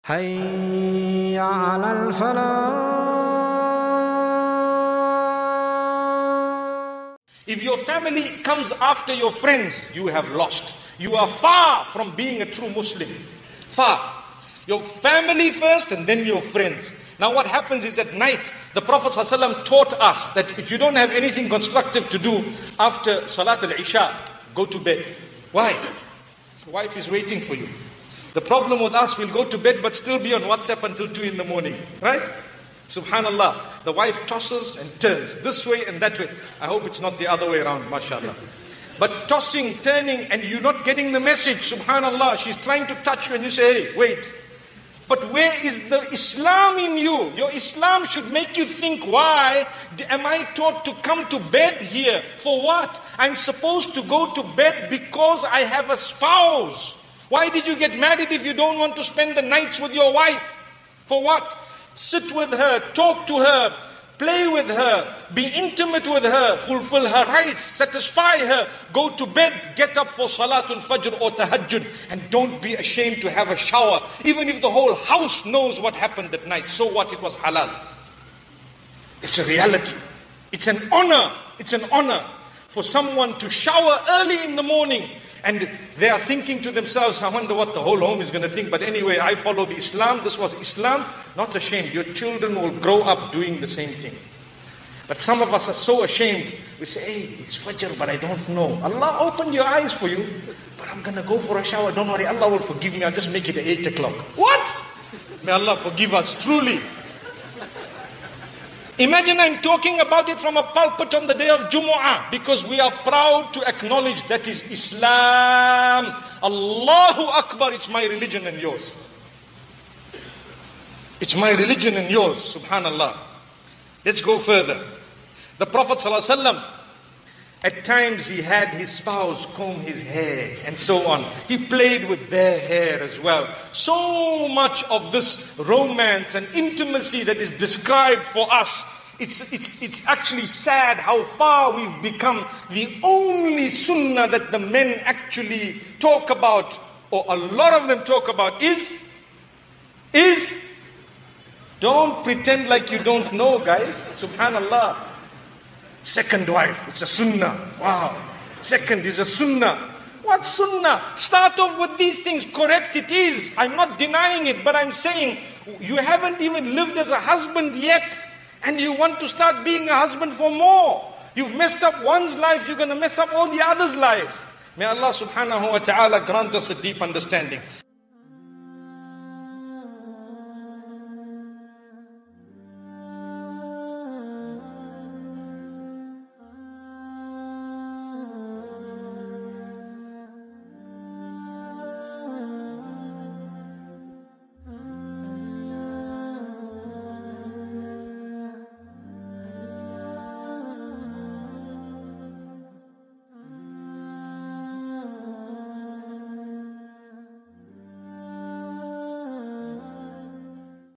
حي على الفلاح. If your family comes after your friends, you have lost. You are far from being a true Muslim. Far. Your family first and then your friends. Now what happens is at night, the Prophet ﷺ taught us that if you don't have anything constructive to do after Salat al-Isha, go to bed. Why? Your wife is waiting for you. The problem with us, we'll go to bed but still be on WhatsApp until 2 in the morning. Right? Subhanallah. The wife tosses and turns this way and that way. I hope it's not the other way around, mashallah. But tossing, turning, and you're not getting the message. Subhanallah. She's trying to touch you and you say, hey, wait. But where is the Islam in you? Your Islam should make you think, why am I taught to come to bed here? For what? I'm supposed to go to bed because I have a spouse. Why did you get married if you don't want to spend the nights with your wife? For what? Sit with her, talk to her, play with her, be intimate with her, fulfill her rights, satisfy her, go to bed, get up for Salatul Fajr or Tahajjud, and don't be ashamed to have a shower. Even if the whole house knows what happened at night, so what, it was halal. It's a reality. It's an honor. It's an honor for someone to shower early in the morning. And they are thinking to themselves, I wonder what the whole home is going to think. But anyway, I followed Islam. This was Islam. Not ashamed. Your children will grow up doing the same thing. But some of us are so ashamed. We say, hey, it's Fajr, but I don't know. Allah opened your eyes for you. But I'm going to go for a shower. Don't worry, Allah will forgive me. I'll just make it at 8 o'clock. What? May Allah forgive us, truly. Imagine I'm talking about it from a pulpit on the day of Jumu'ah, because we are proud to acknowledge that is Islam. Allahu Akbar, it's my religion and yours. It's my religion and yours, subhanallah. Let's go further. The Prophet ﷺ, at times he had his spouse comb his hair and so on. He played with their hair as well. So much of this romance and intimacy that is described for us, it's actually sad how far we've become. The only sunnah that the men actually talk about, or a lot of them talk about, is don't pretend like you don't know, guys. Subhanallah. Second wife, it's a sunnah. Wow. Second is a sunnah. What sunnah? Start off with these things. Correct, it is. I'm not denying it, but I'm saying you haven't even lived as a husband yet, and you want to start being a husband for more. You've messed up one's life, you're going to mess up all the others' lives. May Allah subhanahu wa ta'ala grant us a deep understanding.